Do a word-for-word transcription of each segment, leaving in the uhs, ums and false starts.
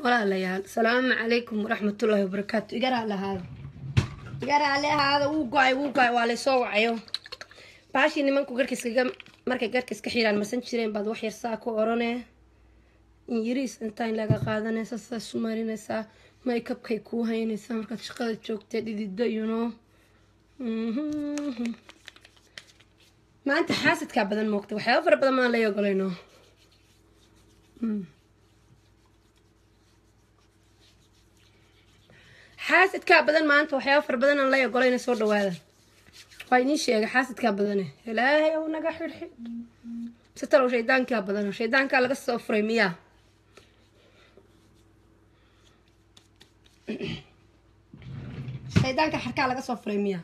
ولا ليال السلام عليكم ورحمة الله وبركاته. يقرأ على هذا يقرأ على هذا وقعي وقعي وعلى صوعيو باشي نمانكو قركس كجم مركي قركس كحيران مرسن شيرين بعد وحير ساكو أورونه يريس انتين لقى قادنا ساسا سمارين سا مايك اب كيكو هين سا مركت شقة تشوك تدي دي you know ما أنت حاسد كابدن موقت وحياة فربنا ما لا يقولينه حاسد كابدن ما أنت وحياة فربنا لا يقولينه صور دواله فايني شيء حاسد كابدنه إلهي ونجح الحين ستروا شيطان كابدنه شيطان كان لقى الصفر مياه شيطان كحركة لقى صفر مياه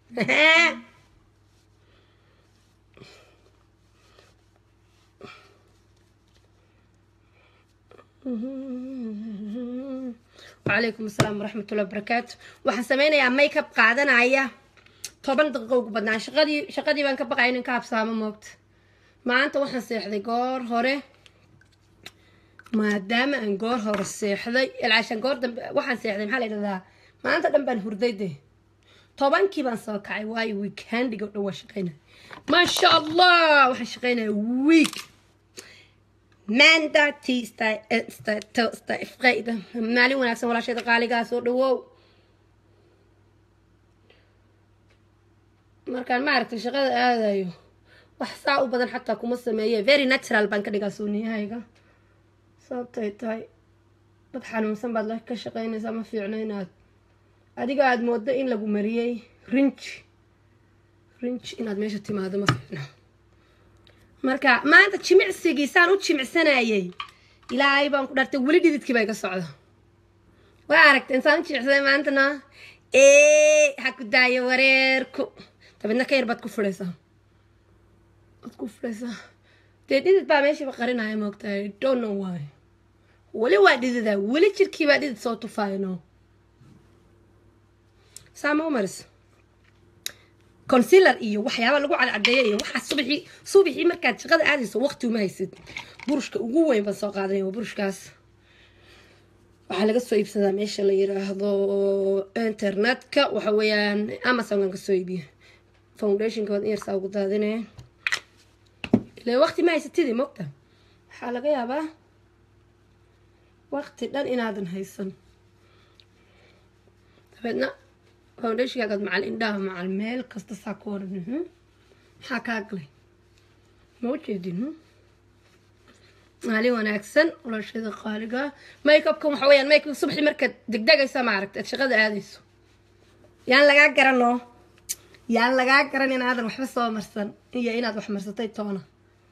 وعليكم السلام ورحمة الله وبركاته. waxaan sameeynaa make up qaadanaya toban daqiiqo ugu badnaan shaqadii shaqadii baan ka baqayn in ka habsaamo moogta maanta waxaan seexday goor hore maadaama aan goor hore seexday ilaa goor dambe waxaan seexday maxaa la yiraahdaa maanta dhan baan hurdayday tobankii baan soo kacay waayo weekendiga oo dhan shaqeynaa ma sha Allah waxaan shaqeynaa week ماندا تيستا استا توستا افقيدا مالي وناكسن ولا شيء قاليغا سو دhowow markaan ma aragtay shaqada aadayo wax saa u badan xataa kuma sameeyay very natural baan ka dhigaa suuniyahayga sababtay tahay dad xanuunsan baad la ka shaqeynaysaa ma fiicna inaad adiga aad moodo in lagu mariyay rinj rinj inaad meesha timaado ma fiicna marka maanta jimicsigiisaan u jimicsanayay ilaahay baan ku dhartay wali dhididkii bay ka socdo waa aragtay insaan u jimicsaday maantana ee ha ku daayo wareerku tabadna ka yar baad ku furaysaa baad ku furaysaa dee dhidid baa meeshii ba qarinaya moogtahay don't know why wali waa dhididaa wali jirkii baa dhidid soo tufaayno saama umaris concealer iyo waxyaabo lagu cadcadeeyo iyo waxa subaxii subaxii markaad shaqada aadayso waqti uma haysid burushka ugu weyn baan soo qaadanay burushkaas waxa laga soo iibsadaa meesha la yiraahdo internetka waxa weeyaan Amazon ka soo iibiyo foundation ka in saa ugu daadinay ilaa waqti ma haysatid moogta waxa laga yaabaa waqti dhan inaadan haysan tabadna foundation ka qad macal indhaha macal meel kasta saa ku oran waxa ka galay ma ujeedin maali wanaagsan wala shida qaaliga make up kan waxa weeyaan make up subaxii marka degdegaysa ma aragtay shaqada aadayso yaan laga garano yaan laga garan in aadan waxba soo marsan iyo inaad wax marsatay toona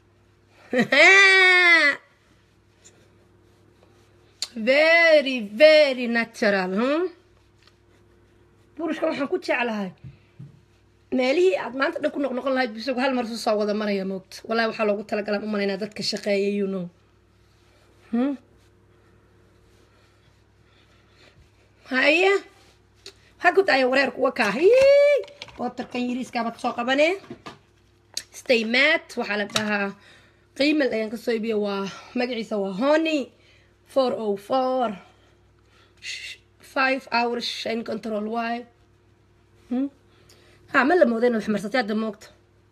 very very natural huh? burushka waxaan ku jeclahay meelihii aad maanta dhan ku noqnoqon lahayd bisagu hal mar soo wada maraya moogta wallahi waxa loogu talagalay u maleynaa dadka shaqeeyay you know hmm haya ha ku taay wareer kuwa ka hay waterkan yiriiska baad soo qabanee stay matte waxa la dhahaa qiimo ayaan ka soo iibiyo waa magaciisa waa honey four oh four five hours shine control why hmm ha ma la moodeen wax marsatay hadda moogta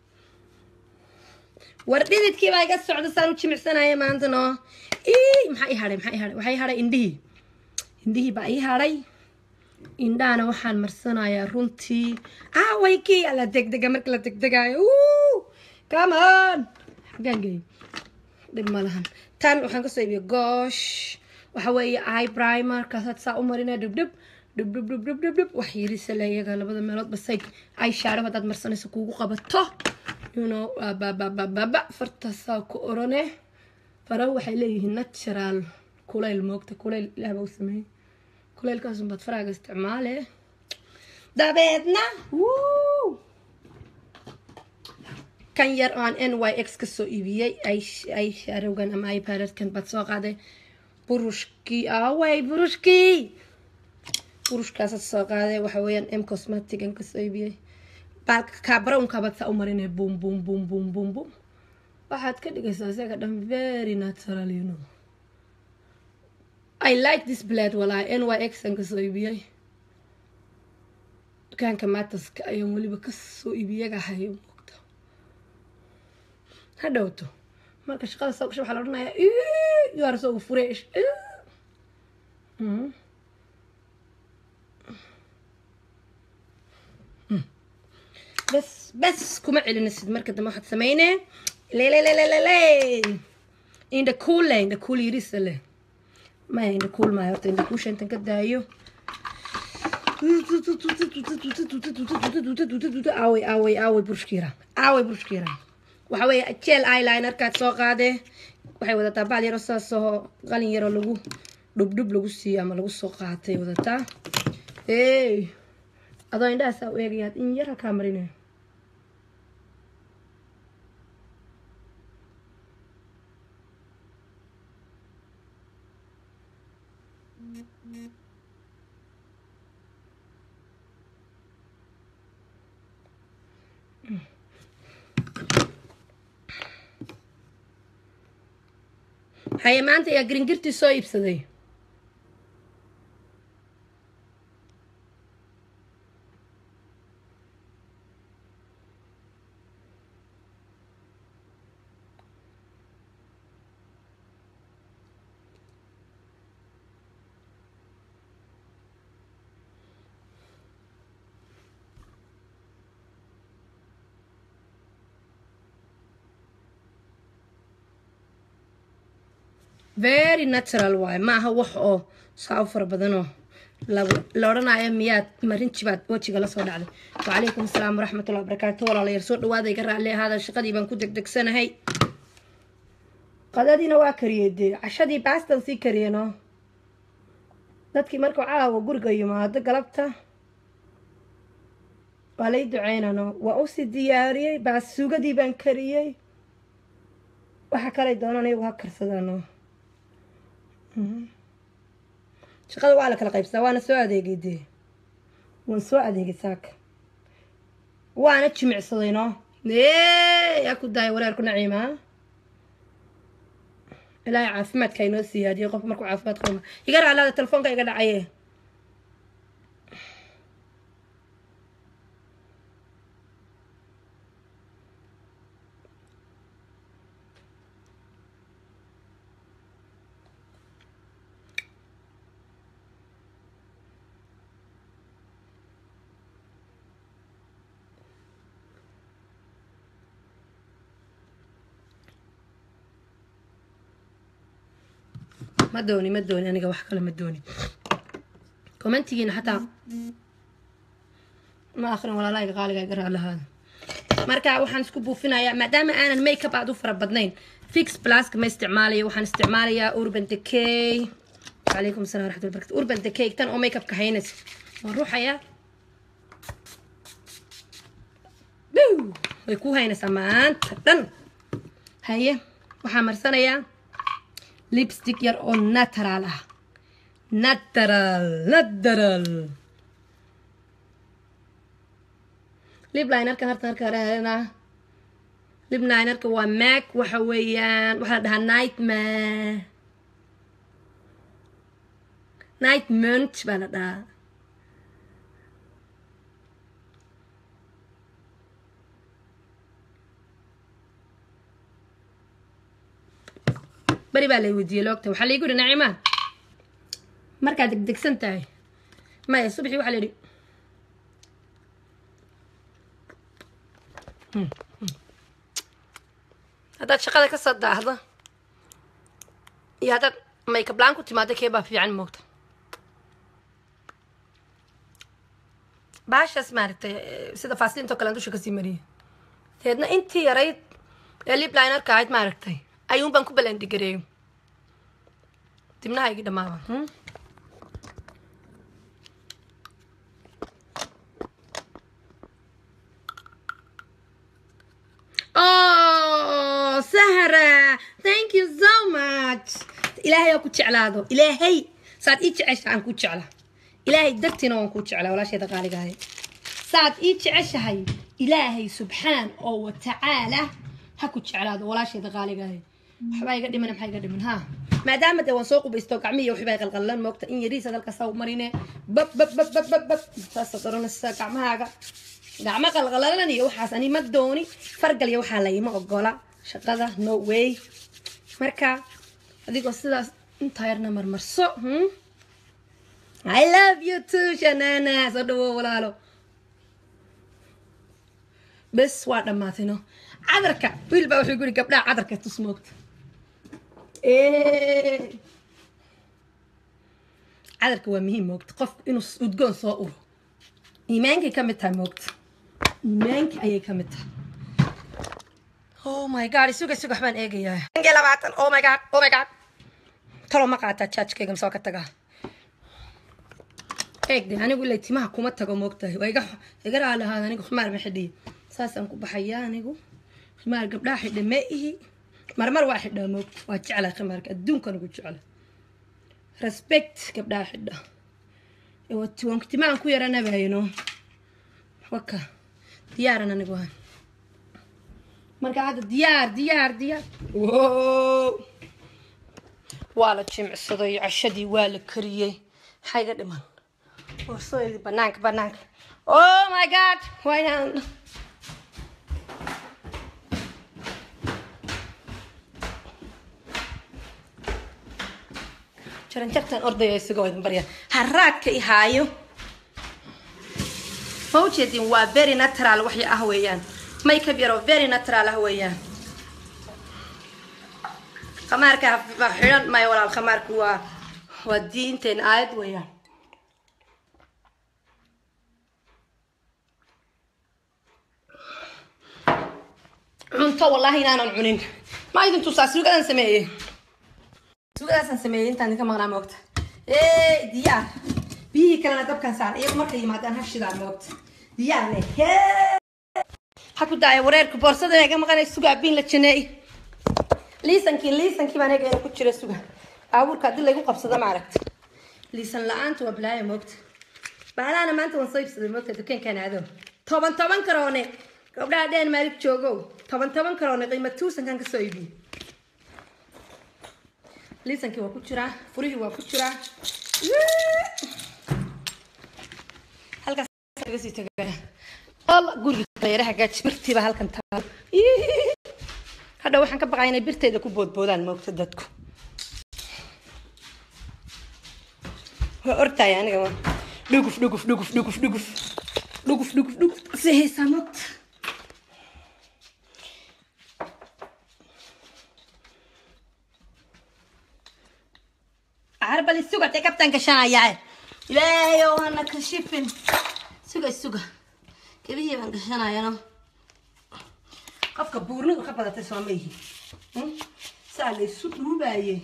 wardididkii baa iga socda saan u jimicsanaya maanta no ee maxay haray maxay haray waxay haray indhihi indhihi baa ii haray indhaana waxaan marsanayaa runtii ah waykii ala degdega marka la degdegayo oo come on gangay dib malahan tan waxaan ka soo iibiyo gosh waxa weeye eye primer ka saa u marina dib dib dib dib dib dib dib wax yiriisa leeyaga labada meelood basay eye shadow hadaad marsanayso kuugu qabato you know ba ba ba ba farta saa ku orone faraw waxay leeyihiin natural kuleyl moogta kuleyl ilaah u sameeyay kuleylkaas baad faraaga isticmaale dabeedna wuu kan yar aan N Y X ka soo iibiyay ay ay shaadowgan ama eye palette kan baad soo qaaday burushkii away burushkii burushkaas soo qaaday waxa weeyaan M cosmetic an ka soo iibiyay baalka ka brown ka baad saa u marinay boom boom boom boom boom boom waxaad ka dhigaysaa isaga dhan very natural you know I like this blade والله N Y X أنا كسو إبيعي كان كمان تسك أيام ولي بكسو إبيعي كهاي وقته هذا وتو ما كشغال سوق شو حلورنا يا إيه يا رسول فريش إيه بس بس كم على نسيت مركز ما حد سمينه لا لا لا لا لا لا in the cool in the cool يريس له ما in the cool ما يرتين the cool شنتن كده أيوه أوي أوي أوي برشكيرة أوي برشكيرة وحوي أشيل eyeliner كات سوق هذا وحوي وده تبع لي رصاص سو غالين يرو لغو دب دب لغو سي أما لغو سوق هذا وده تا إيه أظن ده سوى رياض إن يرى كامرينه هاي ما أنت يا جرينجرتي صايب صدي very natural واي ما هو وح أو صافر بدنه لو لورنا أياميات مرين شباب وجهي قال صور عليه وعليكم السلام ورحمة الله وبركاته والله الله يرسل وهذا يقرأ عليه هذا الشيء قديما كنت دك سنة هاي قدادي نواكري دي عشادي باستن سي كرينو dadkii markuu caawa guriga yimaado galabta waa lay duceynano waa u si diyaariyay baa suugadii baan kariyay waxa kale doonanay waa karsadano shaqada waa la kala qaybsadaa waana soo adeegay waan soo adeegay saaka waana jimicsadayno ee yaa ku daay wareerku naciima ilaahay caafimaadka inoo siyaadiyo qof markuu caafimaad qabo iga raalaada telefoonka iga dhacaye ما دوني ما دوني أنا جوا حكلا ما دوني كمان تيجينا حتى ما آخر ولا لايق غالي يقرأ على هذا مركا وحن سكوبو فينا يا ما دام أنا الميك اب عدو فرب بدنين فيكس بلاس كما استعمالي وحن استعمالي يا أوربن ديكي عليكم السلام ورحمة الله وبركاته أوربن ديكي تن أو ميك اب كهينس ونروح يا بيو ويكو هينس أمان تن هيا وحمر سنة يا ليبستيك ير او ناترال ناترال ناترال ليب لاينر كهرتر كرهنا ليب لاينر كوا ماك وحويان وحا دها نايت ما نايت مونت بانا دا bari baa lay weydiiyay loogta waxaa laygu yidhi nacimaan markaad degdegsan tahay maya subaxii waxaa la yidhi haddaad shaqada ka soo daahdo iyo haddaad makeup laan ku timaado kee baa fiican moogta baashaas maaragtay sida faasliintoo kale aan dusha kasii mariyay deedna intii yarayd ee lip linerka ahayd maaragtay ayuun baan ku balandigareeyo dibnaha igi dhamaaba oh Sahra thank you so much ilaahay aa ku jeclaado ilaahay saad ii jeceshahay aan ku jecla ilaahay dartiina waan ku jeclaa walaasheeda qaaligahay saad ii jeceshahay ilaahay subxaan oo wa tacaala ha ku jeclaado walaasheeda qaaligahay حباي قدي من حباي قدي من ها ما دام ده وسوق بيستوقع مية وحباي قلقلان موقت إن يريس هذا الكساو مرينة بب بب بب بب بب بب فاستطرون الساقع معها قاع ما قلقلان يوحى أني ما دوني فرق اللي يوحى لي ما أقوله شقده no way مركا هذيك وصلت انتايرنا مرمرسو هم I love you too شنانا صدوا ولا له بس واحد ما ثينه عذرك ويل بقى يقولي قبل عذرك تسموكت إيه عذرك هو مهم موقت قف إنه تقول صاور إيمانك كمتها موقت إيمانك أي كمتها Oh my god سوق سوق حبان إيه يا إنجيلا بعتن Oh my god Oh my god ترى ما قعدت تشاتش كي مسوق تجاه إيه ده أنا أقول لك تيمها كومت تجا موقته ويجح يجرى على هذا أنا خمار محدي ساسا نكون بحيان يقول خمار قبل واحد مائه مرمر واحد ده موقت وجعله خمارك الدون كانوا بيجعله respect قبل واحد ده يوتوان كتير كوير أنا بهينو وكا ديار أنا نقول مركا هذا ديار ديار ديار واو ولا تشمع الصدي عشدي ولا كريه حاجة دمان وصيد بنانك بنانك Oh my god why not شرن شرتن أرضي يسقوا بريا هراك إيهايو موجودين وا very natural وحي أهويان ما يكبروا very natural أهويان خمارك حيران ما يورا الخمارك هو والدين تين آيد ويان عنتا والله أنا نعنين ما يدن توصل سوق أنا سميه سوق أنا سميه أنت عندك مغنى موقت إيه ديار بيه كلنا دب كان سعر إيه مرة يما دان هالشي دار موقت ديار ليه حكوا داعي وريرك بورصة ده يا جماعة أنا السوق عبين للشنائي ليسن كي ليسن كي ما نجي أنا كنت شري السوق أول كده اللي يقول قبصة ده معركت ليسن لا أنت وبلاي موقت بعلا أنا ما أنت ونصيب صدق موقت دكان كان عدو طبعا طبعا كروني قبل عدين مالك جوجو طبعا طبعا كروني قيمة توسن كان كسويبي ليسن كي وكنت شرا فريه وكنت شرا هلك سيجي تجاه والله قولي غير حاجات شبرتي بهالك أنت هذا واحد كبق عيني برتي لكم بود بودان موقت دتكم أرتا يعني كمان لوقف لوقف لوقف لوقف لوقف لوقف لوقف لوقف سهي سامت عرب اللي السوق تكبتن كشايع لا يو أنا كشيفن سوق السوق كبيه من كشايع أنا قف كبورني وخبطة تسميه سأل السوق مو بايه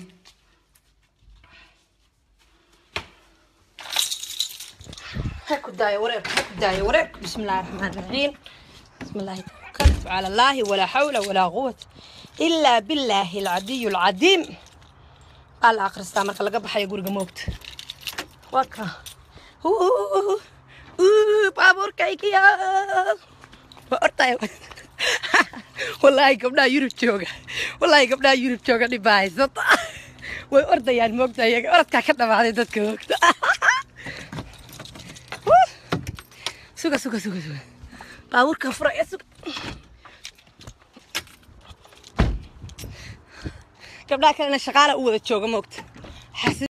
هاكو داي وريك هاكو داي وريك بسم الله الرحمن الرحيم بسم الله توكلت على الله ولا حول ولا قوة إلا بالله العلي العظيم قال آخر استعمل خلق بحي يقول موت وكا هو بابور كيكيا وأرتاي والله قبل يوروب جوجا والله قبل يوروب جوجا دي بايز وأرتاي يعني موقتا أرتاي كذا بعد دتك موقتا سوق سوق سوق سوق باور كفرة يا سوق قبل كنا شغالة أول تشوجا موقت حسيت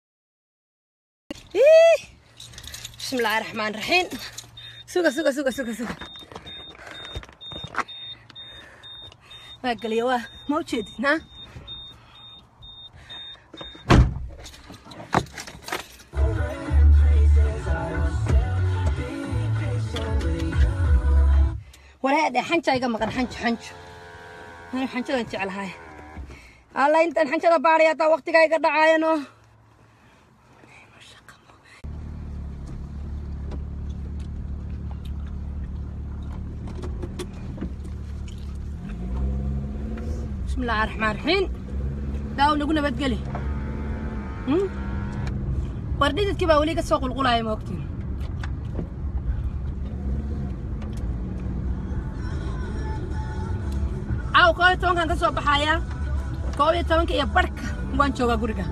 إيه بسم الله الرحمن الرحيم سوق سوق سوق سوق سوق ما قال لي واه موجود ها ولا ده حنش أيقا مقر حنش حنش أنا حنش أنت على هاي الله أنت الحنش ده باري أتا وقت جاي قد عاينه بسم الله الرحمن الرحيم داو نقولنا بتقلي هم ورديت كيف أوليك السوق الغلاية ما وقتين أو كوي تون كان كسب بحياة كوبي تمانك يا برك وان جوجا غوريغا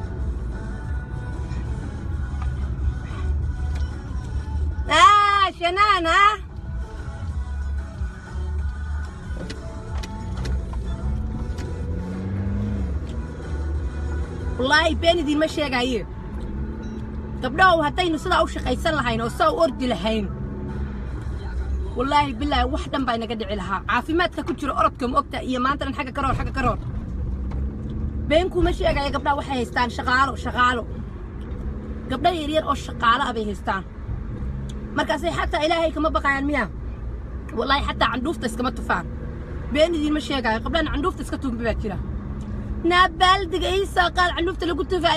اه شنانا والله بيني دي ما شيغايه gabdhaha hadaynu sida u shaqaysan lahayn oo soo ordi lahayn wallahi billahi wax dhan baa inaga dhici lahaa caafimaadka ku jiro orodka ma ogta iyo maanta xagga karoor xagga karoor beenku ma sheegay gabdhaha waxay haystaan shaqaalo shaqaalo gabdhaha yar yar oo shaqaalo ah bay haystaan markaas ay xataa ilaahay kama baqayaan miya wallahi xataa candhuufta iskama tufaan beenidii ma sheegay gabdhaha candhuufta iska tuubi baa jira naabaldiga isa qaal candhuufta lagu tufay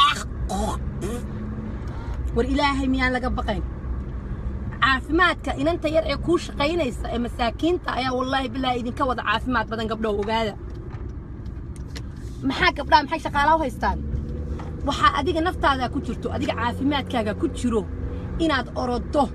war ilaahay miyaan laga baqayn caafimaadka inanta yar ee ku shaqaynaysa ee masaakiinta ayaa wallahi billahi idinka wada caafimaad badan gabdhow ogaada maxaa gabdhaha maxay shaqaalaha haystaan waxa adiga naftaada ku jirto adiga caafimaadkaaga ku jiro inaad orodo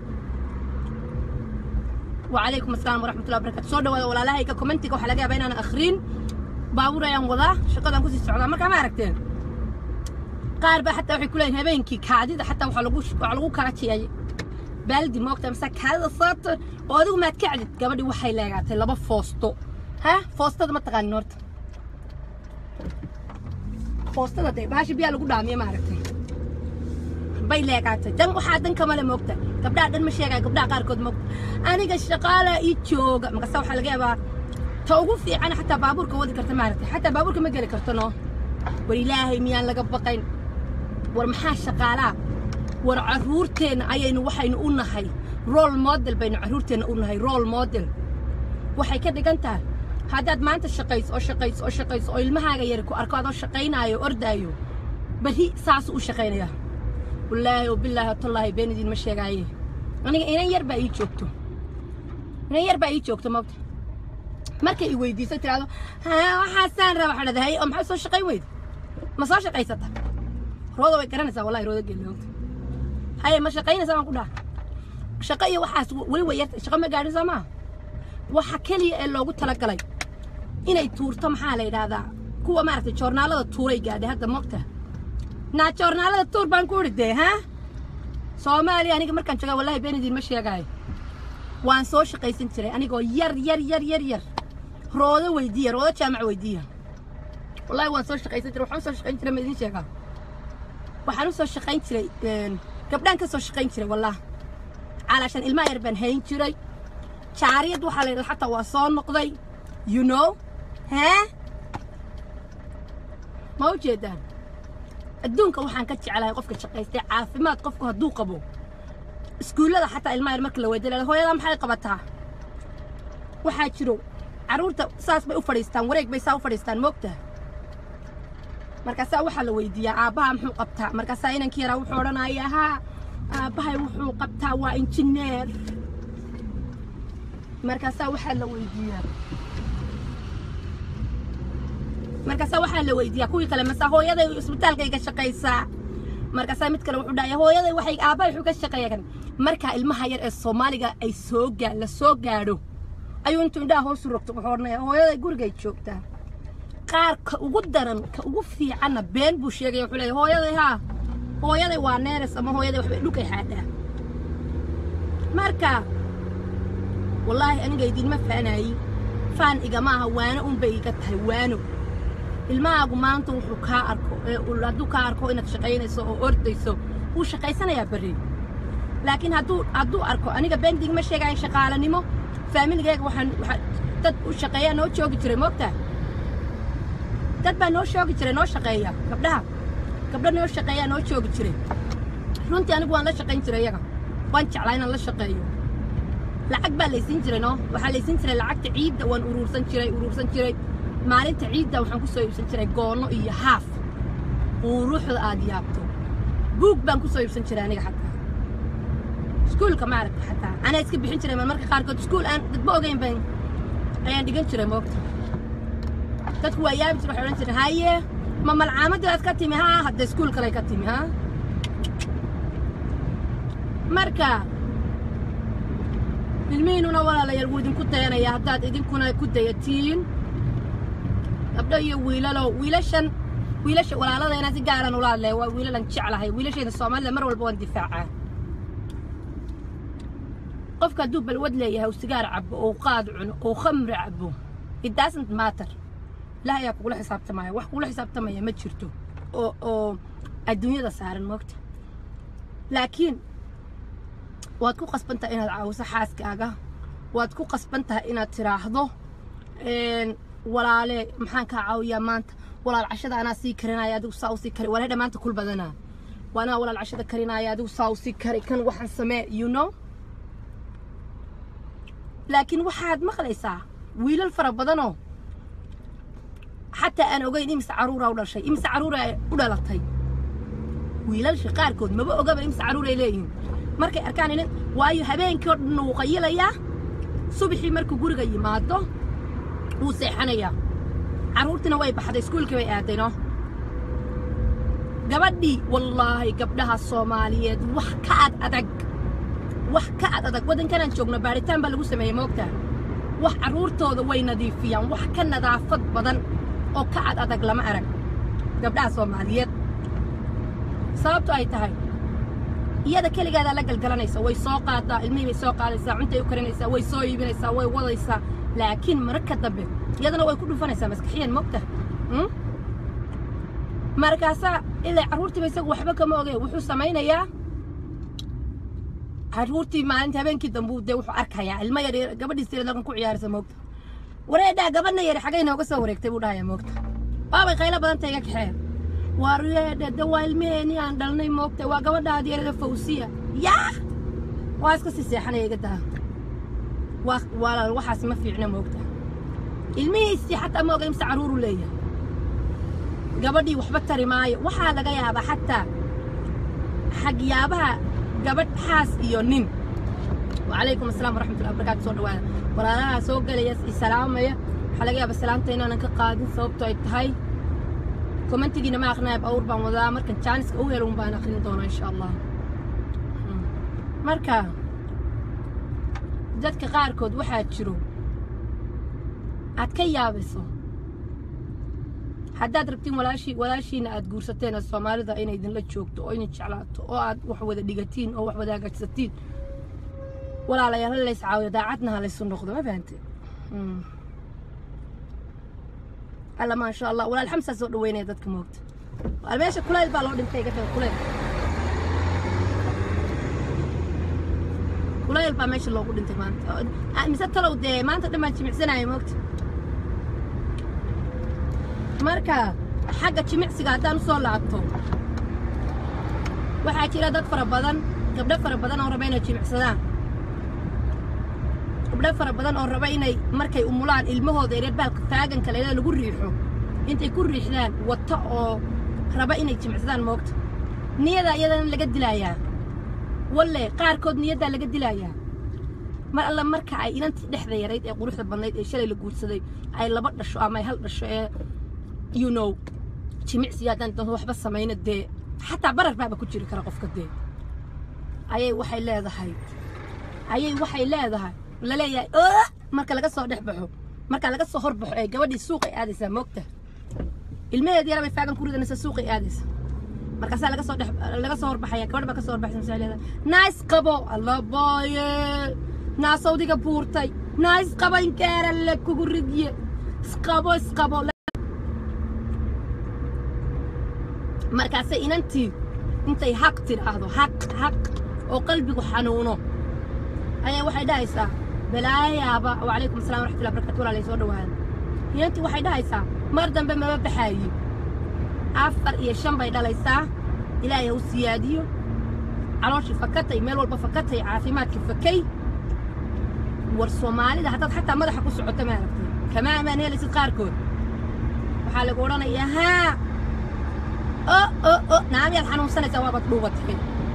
wa alaykum asalaam wa rahmatullahi wa barakatuh soo dhawaada walaalahayga commentiga waxa laga yaabaa inaan akhriin baabur ayaan wada shaqadan ku sii socdaa marka ma aragteen qaar ba xataa waxay ku leeyihiin habeenkii kaadida xataa waxa lagu waxa lagu kaajiyay baldi moogta masa kaadida saato oo adigu maad kacdid gabadhi waxay leegaatay laba foosto ha foostada ma taqaan horta foostada day baashi biya lagu dhaamiyo ma aragtay bay leegaatay dan waxa dan kama le moogta gabdhaha dhan ma sheegay gabdhaha qaar kood moogta aniga shaqaala ii jooga marka waxa laga yaabaa ta ugu fiican xataa baaburka wadi karta ma aragtay xataa baaburka ma gali karto no war ilaahay miyaan laga baqayn war maxaa shaqaalaa war caruurteena ayaynu waxaynu u nahay role model baynu caruurteena u nahay role model waxay ka dhigan tahay haddaad maanta shaqayso oo shaqayso oo shaqayso oo ilmahaaga yar ku arko adoo shaqaynaayo ordaayo bari saas u shaqaynaya wallaahi wabillaahi watallahi beenidin ma sheegaaye aniga inan yar baa ii joogto inan yar baa ii joogto maogta markay i weydiiso tiraado haa waxaasaan raba waxa dhadahay oo maxaa soo shaqayn weyda ma soo shaqaysata rooda way garanaysaa wallahi rooda geeliyowta haye ma shaqaynaysaa waan ku dhaha shaqo iyo waxaas weli way yartay shaqo ma gaadhin soo maa waxa keliya ee loogu talagalay inay tuurto maxaa la yidhaahdaa kuwa maaragtay joornaalada tuuray gaadhay hadda moogta naa joornaalada tuur baan ku idhi dee ha soomaaliya aniga markaan joogaa wallahi beenidin ma sheegaayo waan soo shaqaysan jiray anigoo yar yar yar yar yar rooda weydiiya rooda jaamac weydiiya wallahi waan soo shaqaysan jiray waxaan soo shaqayn jiray ma idin sheegaa waxaan u soo shaqayn jiray gabdhaan ka soo shaqayn jiray wallahi calaashan ilmaha yar baan hayn jiray jaariyad waxaa la yidhaha xataa waa soo noqday you know hee ma u jeedaan adduunka waxaan ka jeclahay qofka shaqaystay caafimaad qofku hadduu qabo iskuullada xataa ilmaha yar marka la weydiiyo hooyada maxay qabataa waxaa jiro caruurta saas bay u fadhiistaan wareeg bay saa u fadhiistaan moogta markaasaa waxaa la weydiiyaa aabbaha muxuu qabtaa markaasaa inankii yaraa wuxuu odhanayaa haa aabbahay wuxuu qabtaa waa injineer markaasaa waxaa la weydiiyaa markaasaa waxaa la weydiiyaa kuwii kale masa hooyaday isbitaalkay ka shaqaysaa markaasaa mid kale wuxuu dhahay hooyaday waxay aabbahay wuxuu ka shaqeeyaa kan markaa ilmaha yar ee Soomaaliga ay soo gaa la soo gaadho ayuu intuu indhaha hoos u rogto wuxuu odhanayaa hooyaday gurigay joogtaa qaar ka ugu daran ka ugu fiicanna been buu sheegay wuxuu leeyahay hooyaday haa hooyaday waa neeres ama hooyaday waxbay dhulkay xaadaa marka wallaahi aniga idinma faanaayey faan igama aha waano unbay iga tahay waano ilmahaagu maanta wuxuu kaa arko ee hadduu kaa arko inaad shaqaynayso oo ordayso wuu shaqaysanayaa berri laakiin hadduu hadduu arko aniga beendig ma sheegaayo shaqaalanimo faamiligayga waxaan dad u shaqeeyaa noo joogi jiray moogtaa dad baa noo shoogi jiray noo shaqeeya gabdhaha gabdho noo shaqeeyaa noo joogi jiray runtii anigu waan la shaqayn jiray iyaga waan jeclaa inaan la shaqeeyo lacag baa laysiin jiray no waxaa laysiin jiray lacagta ciidda waan uruursan jiray uruursan jiray maalinta ciidda waxaan ku soo iibsan jiray goono iyo haaf oo ruuxda aad yaabto buug baan ku soo iibsan jiray aniga xataa iskuulka ma aragta xataa anaa iska bixin jiray marmarka qaarkood iskuul aan dadba ogeyn baan ayaan dhigan jiray moogta dadku waa yaabi jiray waxay odhan jiray haye ma malcaamadii aad ka timi haa hadda iskuul kale ka timi haa marka ilmihiinuna walaalayaal wuu idinku dayanaya haddaad idinkuna ku dayatiin gabdho iyo wiilalo wiilashan wiilasha walaaladayna si gaaran u laadlay waa wiilalan jeclahay wiilasheena Soomaalida mar walba waan difaacaa qofka duu balwad leeyahay sigaar cabo oo qaad cuno oo khamri cabo it doesn't matter la ya kula xisaabtamaya wax kula xisaabtamaya ma jirto oo oo adduunyada saaran moogta laakiin waad ku qasbantaa inaad caawiso xaaskaaga waad ku qasbantaa inaad tiraahdo een walaale maxaan ka caawiyaa maanta walaal cashada ana sii karinaya adigu saa u sii kari walaal dhamaanta kul badana waana walaal cashada karinaya adigu saa u sii kari kan waxaan samee you know laakiin waxaad maqlaysaa wiilal fara badanoo حتى أنا أقول إمس عرورة ولا شيء إمس عرورة ولا لطي ويلاش قاركود ما بقى قبل إمس عرورة لين مركي أركان لين وايو هبين كود نوقيلا يا صبحي مركو جورجا يماده وسيحنا يا عرورتنا واي بحد سكول كوي أعطينا قبدي والله قبلها الصومالية وحكاد أدق وحكاد أدق ودن كان نشوفنا بارتان بلوسة ما يموتها وح عرورته ذا وين نظيفيا وح كان نظافة بدن oo ka cad adag lama arag gabdhaha Soomaaliyeed sababtu ay tahay iyada kaligeeda la galgalanaysa way soo qaadaa ilmihii way soo qaadaysaa cunta ay u karinaysaa way soo iibinaysaa way wadaysaa laakiin marka dambe iyadana way ku dhufanaysaa maskaxiyan moogta markaasa ilaa caruurtii bay isagu waxba kama ogay wuxuu samaynayaa caruurtii maalinta habeenkii dambe uu wuxuu arkayaa ilmo yar gabadhiisa laga ku ciyaaraysa moogta وريدا قبلنا يا حاجين هو قصة وريك تقول هاي موقت بابا خيلا بدن تيجي كحيل وريدا دوال ميني عندنا موقت وقبل هذه يرد فوسية يا واسكت السياحة يقدها ولا الوحش ما في عنا موقت الميسي حتى ما قيم سعرور ليا قبل دي وحبت رماية وحالة جايها حتى حق يابها قبل حاس يونين وعليكم السلام ورحمة الله وبركاته صور وانا ورانا سوق لي السلام يا حلقة بسلامتين أنا كقاعدين صوبته التهاي كومنتي جينا ما أخنا بأور بموضوع مركن تشانس أو يلون بان أخلين دونا إن شاء الله مركا جد كقار كود واحد شرو أتكي يابسو حداد ربتين ولا شيء ولا شيء نقد جورستين الصومالي ذا إن يدين لتشوكتو أو إن شعلاتو أو عد وحوذ دقيقتين أو وحوذ دقيقة ستين ولا لا يهلا ليس عاوية داعتنا ليس ناخذه ما فهمتي الله ما شاء الله ولا الحمسة زود وين يدك موت الماشي كلها البالون دمتي كده كلها كلها البال ماشي اللي قول انت ما انت مسات لو ده ما انت لما تجمع سنة يا موت ماركا حاجة تجمع سجادان صار لعبته واحد كده دك فربضان قبل فربضان أو ربعين تجمع سنة قبل فربضان أو ربعين مركي أمولان المهود يرد بالك تاجن كليلا نقول ريحه أنت يكون ريحلان وطأ ربعين تجمع سنة موت نيدا يدا لقد لايا ولا قاركود نيدا لقد لايا ما الله مركع إن أنت لحظة يا ريت يقول روح البنات إيش اللي يقول صدق أي لبط الشو ما يهل الشو you know تجمع سيادة أنت هو بس سمعين الدي حتى برا بقى بكون شريك رقف كدي أي وحي لا ذا هاي أي وحي لا ذا هاي ولا لا يا أه مركا لقى صور دحبحه مركا لقى صهر بحه أي جودي السوق قادس موقته المية دي أنا بفعل كل الناس السوق قادس مركا سال لقى صور دحب لقى صور بحياة كبر بقى صور بحسن سالي نايس قبو الله باي ناس سعودي كبورتاي نايس قبو إنكار لك كوردية سقبو سقبو markaas inantii intay xaq tiraahdo xaq xaq oo qalbigu xanuuno ayaa waxay dhahaysaa balaayaaba wa alaykum asalaam wa rahmatullahi wa barakatuh wala soo dhawaad inantii waxay dhahaysaa mar dambe ma baxaayi afar iyo shan bay dhalaysaa ilaahay uu siyaadiyo calooshi fakatay meel walba fakatay caafimaadka fakay war Soomaalida hadda xataa madaxa ku socota ma aragtay kama amaan helaysid qaarkood waxa lagu oranayaa ha أو أو أو نعم يا الحنون سنة جوابك لغتي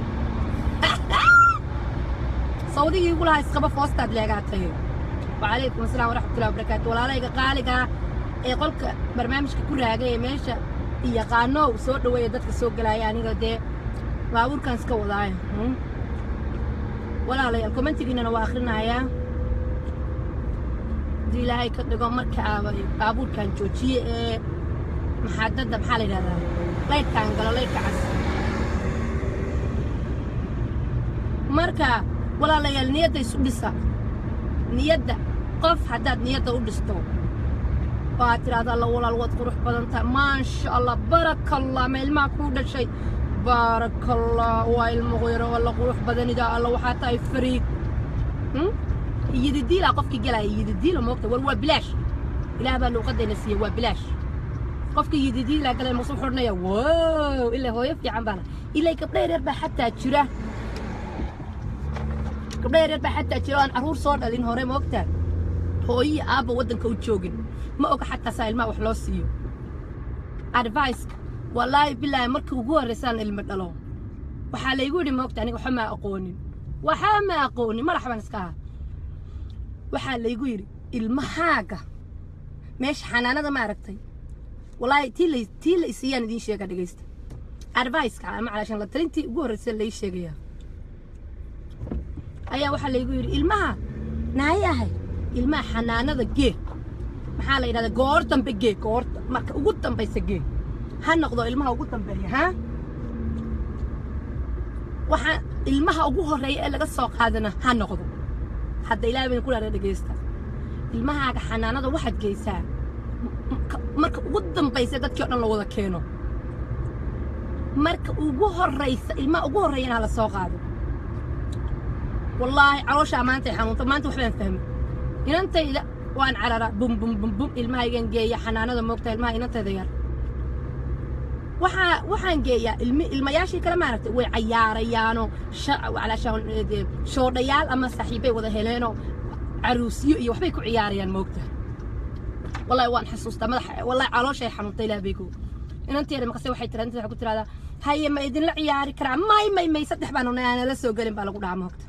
صودي يقول هاي سقبة فوسط تلاقاتي وعليكم السلام ورحمة الله وبركاته ولا عليك قالك يقولك برنامج كل حاجة ماشى يقانو وصوت ويدك السوق لا يعني قد وأقول كان سكوا ضايع ولا علي الكومنت جينا وآخرنا يا haddii ilaahay ka dhigo markaa baabuurkan joojiye ee maxaadada maxaa la yidhahdaa laydhkaan galo laydhka cas marka walaalayaal niyadda isu dhisa niyadda qof haddaad niyadda u dhisto oo aad tidhaahdo alla walaal waad qurux badan tahay maasha allah barakallah ma ilmaha kuu dhashay barakallah waa ilmo qoyro alla qurux badanida alla waxaa tahay fariid يديلا قفكي جلا يديلا موقته والوا بلاش إلا هذا اللغة النسية وبلاش قفكي يديلا قال المصروف حرنايا واو إلا هو يفتي عن بانا إلا قبل يربح حتى تشراه قبل يربح حتى تشراه عرور صار لين هوري موقته هو هي أبا ودن كوتشوجن ما أوك حتى سائل ما وحلوسيو أدفايس والله بالله مركب جوا رسالة المدلو وحال يقولي موقته أنا وحما أقوني وحما أقوني مرحبا نسكها waxaa laygu yiri ilmahaaga meesha xanaanada ma aragtay wallahi tii tii la isiyaan idin sheega dhageysta advice ka ama calashan la talintii ugu horeysay la sheegaya ayaa waxaa laygu yiri ilmaha naayahay ilmaha xanaanada gee maxaa la yiraahdaa goor dambe gee goor marka ugu dambaysa gee ha noqdo ilmaha ugu dambeeya ha waxa ilmaha ugu horeeya ee laga soo qaadana ha noqdo hadda ilaahay baan ku leeyahay dhageysta ilmahaaga xanaanada waxaad geysaa marka ugu dambaysa dadkii dhan la wada keeno marka ugu horeysa ilmaha ugu horeeyana la soo qaado wallahi caloosha maanta xanuunta maanta wax baan fahmay inantayda waan carara bum bum bum bum ilmahaygan geeya xanaanada moogta ilmaha inantayda yar waxa waxaan geeyaa ilmi ilmayaashii kala maaragtay way cayaarayaano calaashaan shoodhayaal ama saaxiibay wada heleeno caruusiyo iyo waxbay ku ciyaarayaan moogta wallahi waan xasuustaa madax wallahi calooshay xanuuntay laabeygo inanteeda makase waxay tiraahdaa waxa ku tiraahdaa haye ma idin la ciyaari karaa may may may saddex baan aan la soo galin baa lagu dhaca moogta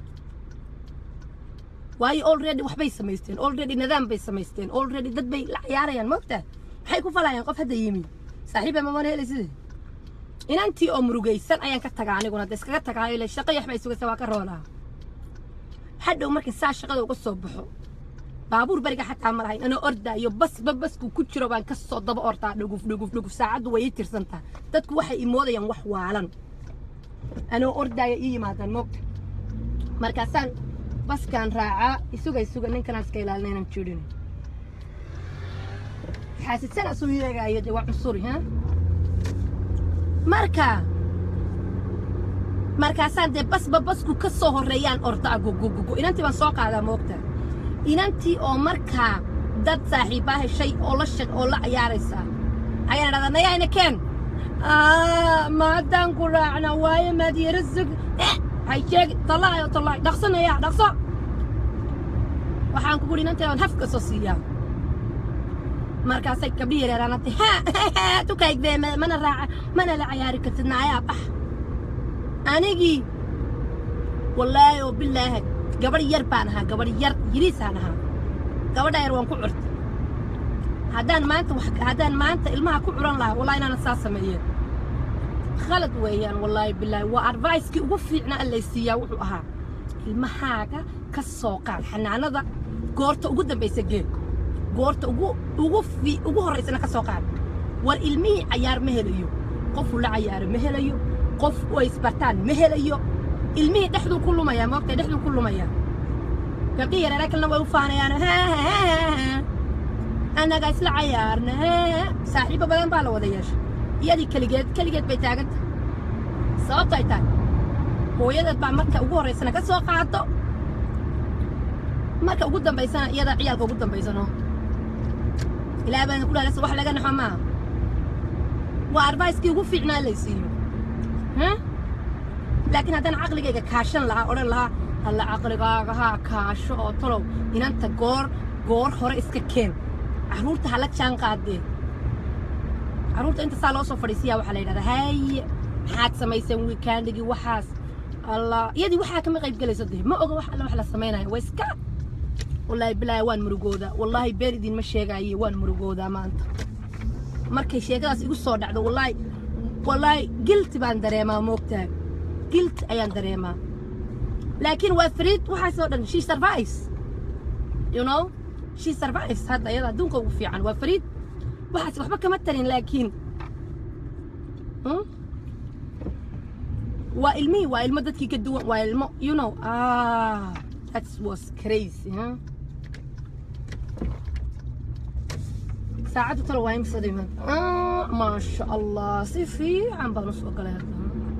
waayo already waxbay samaysteen already nidaam bay samaysteen already dad bay la ciyaarayaan moogta waxay ku falayaan qof hadda yimi saaxiibay ma wan helaysid inantii oo murugaysan ayaan ka tagaa aniguna dad iskaga tagaa ilaa shaqo yaxbay sugaysaa waa ka roolaa hadhow markii saa shaqada uga soo baxo baabuur bariga xataa ma lahayn anoo ordaayo bas babasku ku jiro baan ka soo daba ortaa dhuguf dhuguf dhuguf saacadu way tirsantaa dadku waxay imoodayaan wax waalan anoo ordaayo ii yimaadaan moogta markaasaan baskaan raacaa isuga isuga ninkan iska ilaalinaynan jirin حاسسنا سوية جاية دي وعنصري ها مركا مركا ساندي بس بس كو كسوه الريان أرتا جو جو جو إن أنتي بنساق على موقته إن أنتي أو مركا دت صاحبه الشيء أو لشة أو لا يارسا أيانا هذا نيا إن كان آه ما دام كراعنا واي ما دي رزق إيه هاي شيء طلع يا طلع دخسنا يا دخسا وحان كقول إن أنتي هنفك صوصية markaasay kabiir yaraanatay ha tukayde mana raaca mana la ciyaari kartid naayaa bax anigii wallaahi oo bilaahi gabar yar baan ahaa gabar yar yiriisaan ahaa gabadha yar waan ku curtay haddaan maanta wax haddaan maanta ilmaha ku curan lahaa wallaahi inaan saa sameeyeen khalad weeyaan wallaahi bilaahi waa advice-kii ugu fiicnaa alla siiyaa wuxuu ahaa ilmahaaga ka soo qaad xanaanada goorta ugu dambaysa geed goorta ugu ugu fi ugu horeysana ka soo qaad war ilmihii ciyaar ma helayo qof la ciyaar ma helayo qof way isbartaan ma helayo ilmihii dhexdu ku lumaya moogta dhexdu ku lumaya gabdhii yar laakiin way u faanayaan anaga isla ciyaarna saaxiibo badan baa la wada yeeshay iyadii kaligeed kaligeed bay taaganta sababta ay tahay hooyadad baa marka ugu horeysana ka soo qaado marka ugu dambaysana iyada ciyaalka ugu dambaysano ilaa baan ku leeyahay wax laga naxo ma waa advice-kii ugu fiicnaa la siiyo ha laakiin haddaan caqligayga kaashan lahaa oran lahaa halla caqligaaga ha kaasho oo talow inanta goor goor hore iska keen caruurta hala jaan qaadeen caruurta inta saa loo soo fadhiisiyaa waxaa la yidhahdaa hay maxaad samayseen weekendgii waxaas allah iyadii waxaa kama qayb galayso dee ma oga wax alla wax la samaynayo waa iska والله بلا وان مرقودا والله بيردين ما شيغاي وان مرقودا ما انت markay sheegadaas igu soo dhacdo wallahi wallahi guilt baan dareemaa moogtaa guilt ayaan dareemaa laakiin waa fariid waxa soo dhan she survives you know she survives hadda iyada adduunka ugu fiican waa fariid waxaas waxba kama tarin laakiin waa ilmihii waa ilmo dadkii ka duwan waa ilmo you know ah that was crazy huh saacadu talo waa imsaday man ah ma sha Allah si fiican baan u soo galay hadda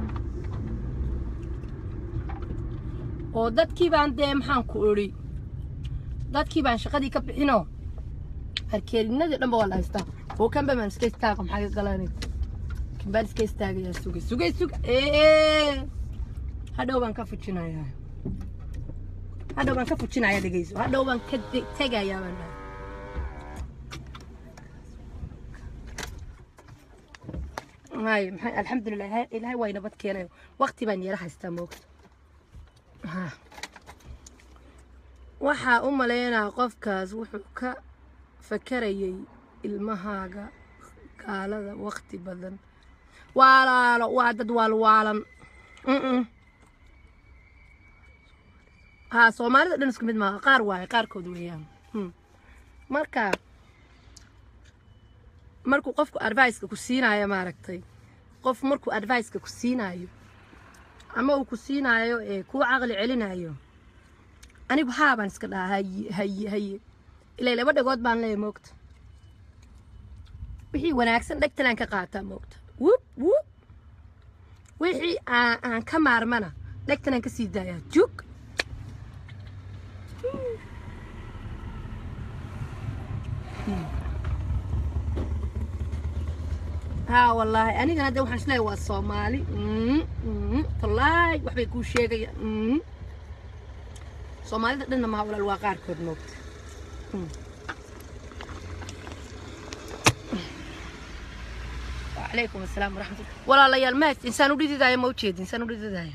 oo dadkii baan dee maxaan ku ori dadkii baan shaqadii ka bixino harkeerinadii dhanba waa la haystaa oo kan baan iska istaaga maxaa galanay kan baan iska istaagaya sugay sugay sugay ee hadhow baan ka fujinayaa hadhow baan ka fujinayaa dhageyso hadhow baan ka tagayaa baan هاي الحمد لله إلهي وين بتكينا وقتي بني راح استموت ها وحا أم لينا قفكاز وحكا فكري المهاجة قال هذا وقتي بدن ولا لا وعدد والوالم م ها صومالي دنس كمد ما قار واي قار كود ويام مركا markuu qofku advice-ka ku siinaayo maaragtay qof markuu advice-ka ku siinaayo ama uu ku siinaayo ee ku aqal celinayo anigu haabaan iska dhahay hay hay ilaa laba dhagood baan leeyahay moogta wixii wanaagsan dhagtalaan ka qaataa moogta wup wup wixii aan ka maarmana dhagtalaan ka sii daayaa jug ها والله أنا قاعدة وحنا شلي والصومالي طلعي وحبي يكون شيء صومالي لأن ما هو الواقع كود نوت وعليكم السلام ورحمة الله والله لا يلمس إنسان وليد ذا موجود إنسان وليد ذا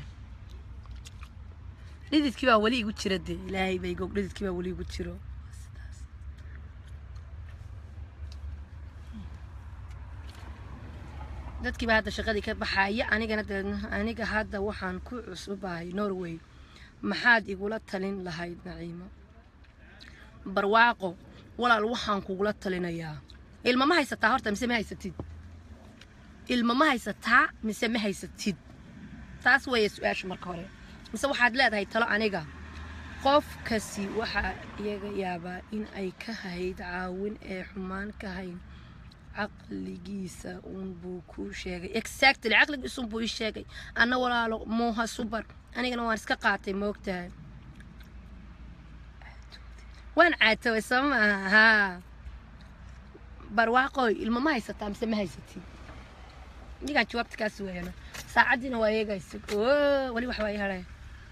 ليد كذا ولي يقول شردي لا هي بيقول ليد كذا ولي يقول شرو dadkii baa hadda shaqadii ka baxaya anigana aniga hadda waxaan ku cusubahay Norway maxaad igula talin lahayd Naciimo barwaaqo walaal waxaan kugula talinayaa ilma ma haysataa horta mise ma haysatid ilma ma haysataa mise ma haysatid taas way su'aasha marka hore mise waxaad leedahay talo aniga qof kasi waxa iyaga yaaba in ay ka hayd caawin ee xumaan ka hayn عقليجيسا ونبوكو شيء exactly عقلك اسم بوي شيء أنا ولا له موها سوبر أنا كنا وارسك قاطي موقتها وين عاتو اسمها برواقوي الماما هي ستام سمها هي ستي دي كانت وقت كاسوي أنا ساعدنا ويا جايس أوه ولي وحوي هراي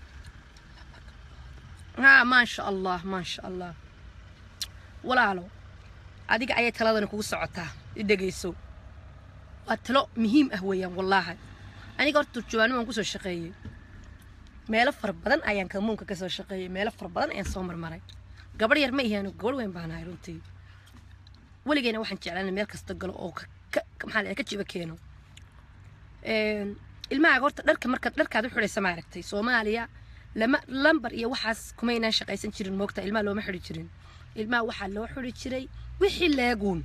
ها ما شاء الله ما شاء الله ولا له adiga ayay taladan kugu socotaa idageyso waa talo muhiim ah weeyaan wallahi aniga horta joogan waan ku soo shaqeeyay meelo far badan ayaan kamuunka ka soo shaqeeyay meelo far badan ayaan soo marmaray gabar yar ma ihaano gabar weyn baan ahay runtii waligeena waxaan jeclaanay meel kasta galo oo maxaa la ka jiba keeno een ilmaha horta dharka marka dharkaad u xiraysa ma aragtay Soomaaliya lama lambar iyo waxaas kuma inaan shaqaysan jirin moogta ilmaha looma xiri jirin ilmaha waxa loo xiri jiray wixii leegun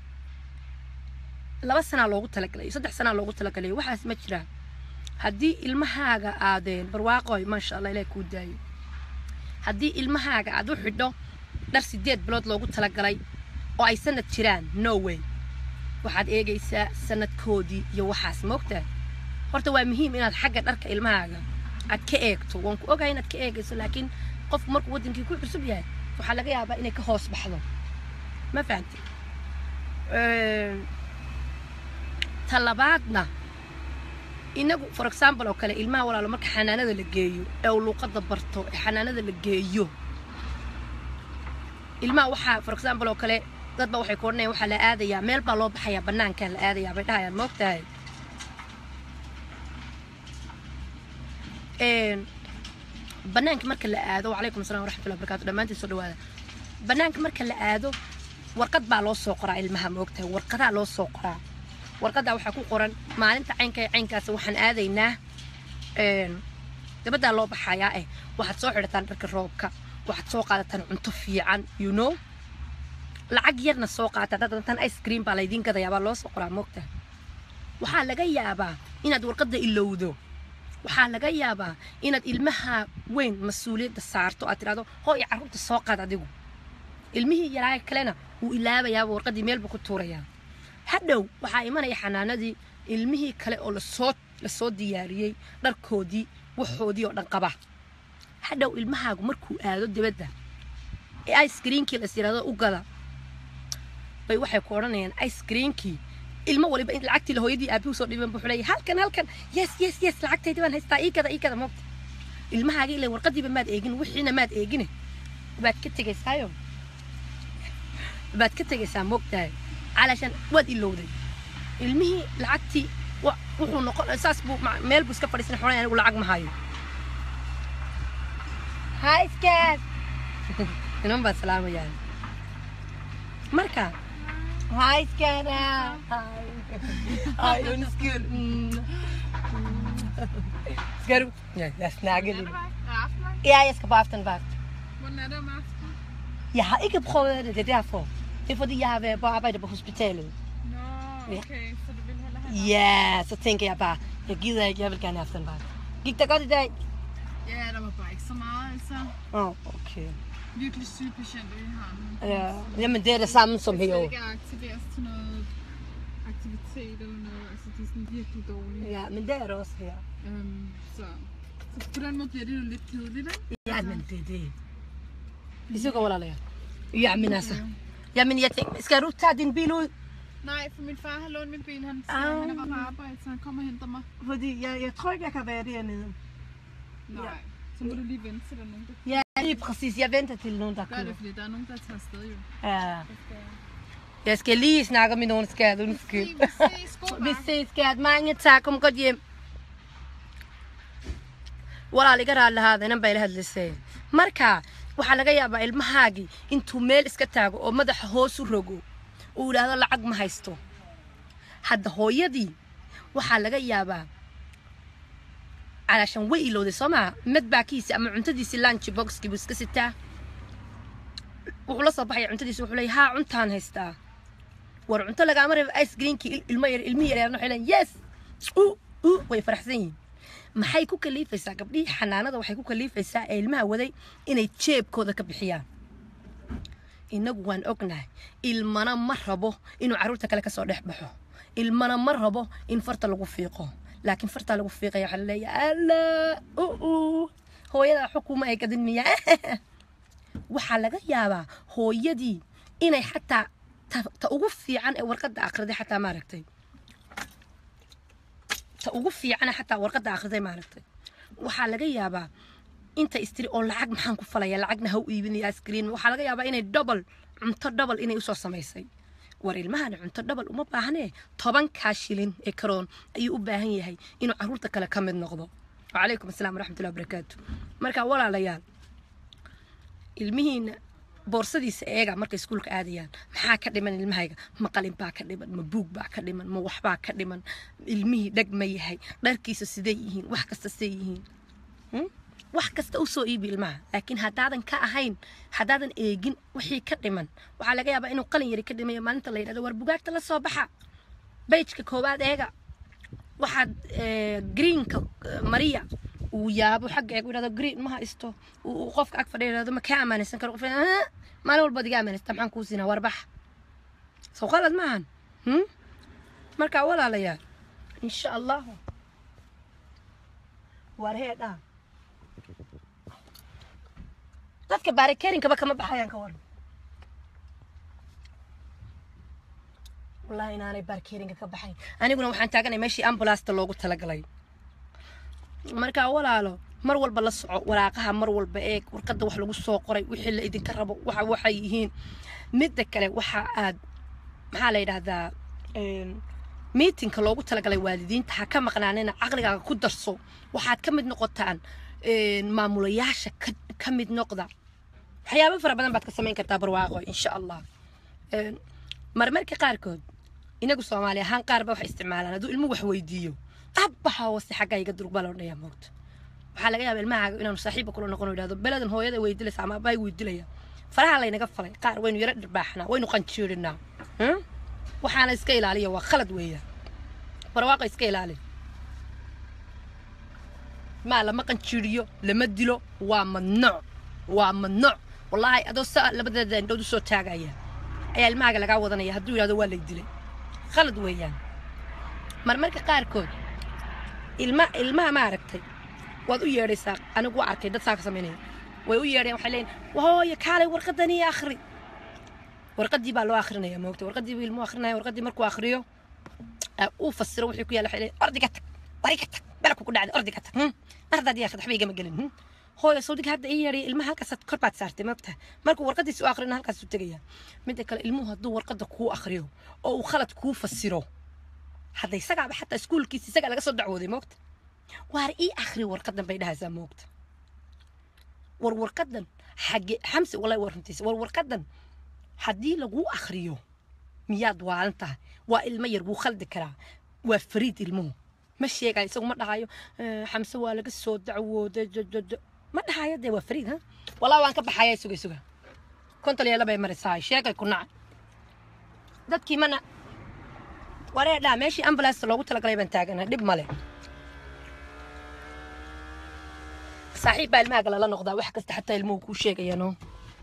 laba sana loogu talagalay saddex sana loogu talagalay waxaas ma jiraan haddii ilmahaaga aadeen barwaaqoy ma sha Allah ilaahay ku daayo haddii ilmahaaga aad u xidho dhar sideed bilood loogu talagalay oo ay sanad jiraan no way waxaad eegaysaa sanadkoodii iyo waxaas moogtaa horta waa muhiim inaad xagga dharka ilmahaaga aad ka eegto waan ku ogahay inaad ka eegayso laakiin qofku markuu wadankii ku cusub yahay waxaa laga yaabaa inay ka hoos baxdo ما فهمتي أه... طلباتنا إنه for example أو كلا إلما ولا لما كحنانة اللي جيو أو لقطة دبرتو حنانة اللي جيو إلما وحى for example أو كلا ضد بوحي يكونني وحى لآذي يا ميل بالو بحيا بنان كان لآذي يا بدها يا الموقتها إن بنان كمركل لآذو وعليكم السلام ورحمة الله وبركاته لما أنت صدوا هذا بنان كمركل لآذو warqad baa loo soo qoraa ilmaha moogtahay warqada loo soo qoraa warqada waxa ku qoran maalinta caynka caynkaas waxaan aadaynaa een dabada loo baxayaa eh waxaad soo xidhataan dharka roobka waxaad soo qaadataan cunto fiican you know lacag yarna soo qaata dad tan ice cream baa laydin gadayaa baa loo soo qoraa moogta waxaa laga yaabaa inaad warqadda ilowdo waxaa laga yaabaa inaad ilmaha weyn mas'uuliyadda saarto aad tiraahdo hooy carruurta soo qaad adigu ilmihii yaraa kalena uu ilaabayaa warqadii meel buu ku tuurayaa hadhow waxaa imanaya xanaanadii ilmihii kale oo la soo la soo diyaariyay dharkoodii waxoodii oo dhan qaba hadhow ilmahaagu markuu aado dibadda ee ice creamkii la sirado u gada bay waxay ku oranayaan ice creamkii ilmo waliba in lacagtii la hooyadii aabuhu soo dhiban buu leeyahay halkan halkan yes yes yes lacagtaydi waan haystaa ii kada ii kada moogta ilmahaaga ilaa warqadiiba maad eegin wixiina maad eegin baad ka tagaysaayo baad ka tagaysaa moogtahay علشان واد إلودي المهي لعقتي وحو نقول أساس بو ميل بوسكا فريسين حوالي أنا أقول لعق مهايو هاي سكات نوم بالسلامة يعني مركا هاي سكات هاي هاي ونسكيل سكرو يا سناقل يا يسكا بافتن باft Ja, ik heb gewoon dit daarvoor. Det er fordi, jeg har været på arbejde på hospitalet. Nå, no, okay, ja. Så du vil hellere have Ja, så tænker jeg bare, jeg gider ikke, jeg vil gerne have aftenvagt. Gik det godt i dag? Ja, der var bare ikke så meget, altså. Åh, oh, okay. Virkelig syge patienter, vi har nu. Ja, jamen det er det samme som her. Det skal ikke aktiveres til noget aktivitet eller noget, altså de er sådan virkelig dårlige. Ja, men det er det også her. Øhm, så, så på den måde bliver det jo lidt kedeligt, ikke? Ja, men det er det. Vi så kommer der lærer. Ja, men altså. Jamen, jeg tænker, skal du tage din bil ud? Nej, for min far har lånt min bil. Han, siger, Ah. han var på arbejde, så han kommer og henter mig. Fordi jeg, jeg tror ikke, jeg kan være dernede. Nej, ja. Så må du lige vente til der er nogen, der... Ja, lige præcis. Jeg venter til nogen, der Gør kører. det, fordi der er nogen, der tager afsted jo. Ja. Så skal jeg... Jeg skal lige snakke med nogen, skat. Undskyld. Vi ses, god Vi vagt. ses, skat. Mange tak. Kom godt hjem. walaaliga raali lahaadayna bay la hadlisay marka waxa laga yaabaa ilmahaagi intuu meel iska taago oo madaxa hoos u rogo uu yiraahdo lacag ma haysto hadda hooyadii waxa laga yaabaa علشان way ilowday Soomaa mid baakiisa ama cuntadiisa lunch box-kii buu iska sitaa wuxuu la soo baxay cuntadiisa wuxuu leeyahay ha cuntaan haystaa war cunto laga amray ice cream-kii ilmo yar ilmo yar waxay leeyahay yes u u way faraxsan yihiin maxay ku kaliifaysaa gabdhii xanaanada waxay ku kaliifaysaa ilmaha waday inay jeebkooda ka bixiyaan inagu waan ognahay ilmana ma rabo inuu caruurta kale ka soo dhex baxo ilmana ma rabo in farta lagu fiiqo laakiin farta lagu fiiqay waxa la leeyahay alla oo hooyada xukuma ay kadin miya waxa laga yaabaa hooyadii inay xataa ta ugu fiican ee warqada akhriday xataa ma aragtay ta ugu fiican xataa warqada akhriday ma aragtay waxa laga yaabaa inta istiri oo lacag maxaan ku falaya lacagna ha u iibinaya screen waxa laga yaabaa inay double cunto double inay u soo sameysay war ilmahan cunto double uma baahnee toban ka shilin ee karoon ayuu u baahan yahay inuu caruurta kale ka mid noqdo وعليكم السلام ورحمة الله وبركاته مركا ولا ليال المهين بورصديس ايغا markay iskuulka aadayaan maxaa ka dhiman ilmahayga ma qalin baa ka dhiman ma buug baa ka dhiman ma wax baa ka dhiman ilmihi dhagma yahay dharkiisa sidee yihiin wax kasta sidee yihiin wax kasta u soo iibi ilmaha laakiin hadaadan ka ahayn hadaadan eegin wixii ka dhiman waxa laga yaabaa inuu qalin yari ka dhimayo maalinta la yiraahdo war bugaagta la soo baxa page-ka koobaad eega waxaad greenka Maria uu yaabo xaq ay ku yiraahdo green ma haysto uu qofka ag fadhiyo ma ka amaanaysan karo qof maalin walba diga amaanaysta maxaan ku siinaa warbax soo qalad maahan hm marka walaalayaal insha Allah war heeda dadka baarikeerinka ba kama baxayaan ka war والله إن أنا باركيرينك كبحين أنا قلنا وحنا تاجنا ماشي أمبولاس تلوجو تلاقي مركا ولا له مرول بلص وراقها مرول بإيك ورقد وحلو السوق قري وحل إذا كربوا وح وحيهين متذكر وحاد محل هذا ميتين كلوجو تلاقي والدين تحكم قناعنا عقلك كدر صو وحاد كمد نقطتان معمولياش كمد نقطة حياة بفرق بدن بعد كسمين كتاب رواقه إن شاء الله مرمرك قاركود inagu Soomaali ahaan qaar ba wax isticmaalaan aduu ilmo wax weydiiyo abbaha wasi xaga iga durug balonaya moogto waxa laga yaabaa ilmaha inuu saaxiib ku noqon oo yiraahdo beladan hooyada weydilaysa ama bay weydiilaya faraha laynaga falay qaar waynu yara dhirbaaxnaa waynu qanjiirinaa waxaana iska ilaaliya waa khalad weeyaan barwaaqa iska ilaali ما لما قنشيريو لما ديلو وممنوع وممنوع والله هذا الساعة لبدا دين دو سو تاغايا اي الماغا لغا ودانيا هدو يراهدو waa la dilay khalad weeyaan marmarka qaar kood ilma ilma ma aragtay waad u yeeraysaa anigu waa arkay dad saaka sameynay way u yeereen waxay leeyeen wahooyo kaalay warqadani akhri warqadii baa loo akhrinaya moogtay warqadii ilmu akhrinaya warqadii markuu akhriyo uu fasiro wixii ku yaala waxay leeyeen ardiga tag bariga tag bala ku dhacday ardiga tag arda diyaa khad xabiga ma galin hooyo sawdiga hadda ay yeeray ilmaha halkaas kor baad saartay maabta markuu warqadiisa u akhrina halkaas u tagaya mid kale ilmuhu haduu warqada ku akhriyo oo uu khalad ku fasiro hadda isaga xataa iskuulkiisa isaga laga soo dacwooday moogta waar ii akhri warqadan bay dhahaysaa moogta war warqadan xaqi xamsi walaa warrantiisa war warqadan hadii lagu akhriyo miyaad waanta waa ilma yar buu khaldi karaa waa fariid ilmuhu ما شيء قاعد يسوي ما دعايو حمسة ولا قصة دعوة ما دعايو ده وفريد ها والله وان كب حياة يسوي يسوي كنت اللي يلا بيمارس هاي شيء قاعد يكون ده كي منا ورا لا ماشي أمبلاس لو قلت لك ليه بنتاجنا دب ماله صحيح بالماء قال لا نقضى وحكست حتى الموك وشيء يانو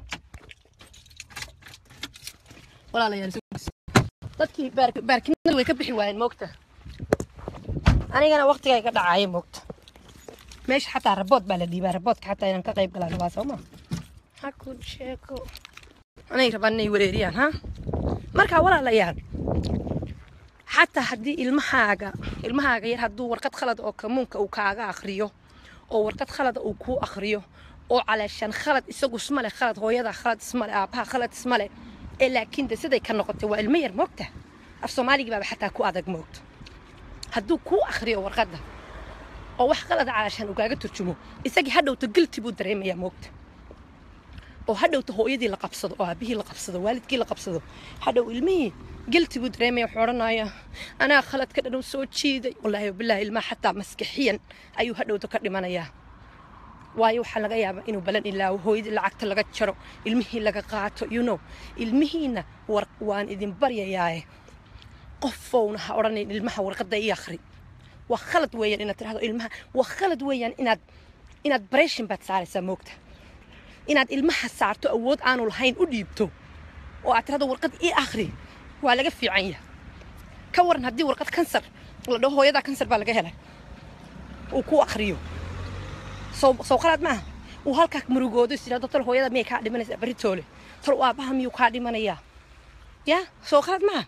ولا لا ينسوي ده كي بارك بارك نلوي كبحي وين موقته أنا أنا وقتي قاعد عايم وقت مش حتى ربوت بلدي بربوت حتى أنا كقيب قلنا باسوما هاكل شيكو أنا يربني وريريان ها مركا ولا ليان حتى حدي المحاجة المحاجة يرهدو ورقة خلد أو كمونك أو كاجا أخريو أو ورقة خلد أو كو أخريو أو علشان خلد يسوق اسمه خلد هو يدا خلد اسمه أبها خلد اسمه إلا كنت سيدا كان نقطة والمير موقته الصومالي جاب حتى كو أدق موقت هدو كو أخري ورقده أو wax qalad علشان ugaga turjumo isagii hadhowta galti buu dareemaya moogta oo hadhowta hooyadii la qabsado oo aabihii la qabsado waalidkii la qabsado hadhow ilmihii galti buu dareemaya xoranaya ana khalad ka dhan soo jiiday wallahi billahi ilma hatta maskaxiyan ayuu hadhowta ka dhimanaya waayo waxa laga yaabaa inuu balan ilaa hooyadii lacagta laga jaro ilmihii laga qaato you know ilmihiina war waan idin baryayaa قفونا هورني المها ورقة يخري وخلد ويان إن ترى هذا المها وخلد ويان إن إن بريشن بتصير سموكته إن المها صارت أود أنا الحين أديبته وأترى هذا ورقة إيه آخري وعلى في عينه كورن هدي ورقة كنسر ولا هو يدا كنسر بالجهله وكو آخريه سو سو خلد معه وهالك مروجود يصير هذا ترى هو يدا ميك عادي من بريتولي ترى وأبهم يوكادي من إياه يا سو خلد معه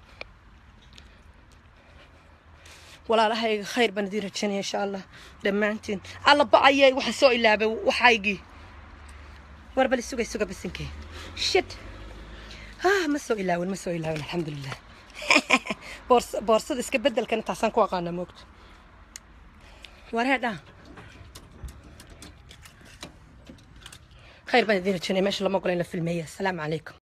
ولا لها خير بندير إن شاء الله دمانتين الله بعيا وحسوا إلا وحايجي وربل السوق السوق بسنكي شت ها ما سوي إلا وما سوي إلا الحمد لله بورس بورس ديسك بدل كانت عشان كواقعنا موقت ورهدا خير بندير إن ماشي الله ما قلنا في المية السلام عليكم.